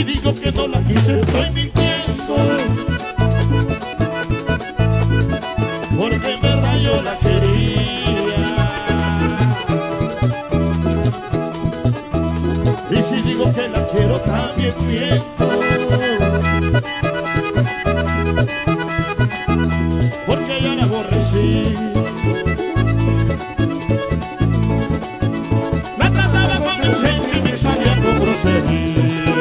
Si digo que no la quise, estoy mintiendo, porque en verdad yo la quería. Y si digo que la quiero, también miento, porque ya la aborrecí. La trataba con decencia y me salía con grosería.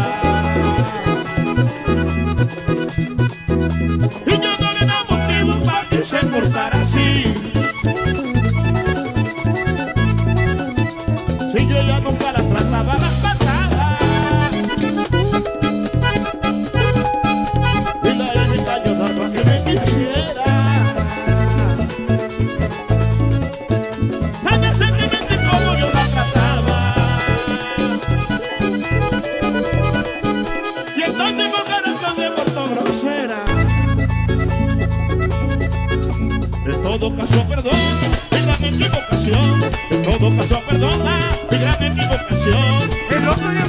Y yo no le daba motivo para que se portara así. Si yo ya nunca la trataba las patadas, y la ética yo daba que me quisiera. Tan decentemente como yo la trataba. Y entonces con ganas me portó grosera. En todo caso perdona mi gran equivocación. En todo caso perdona mi gran equivocación. El otro día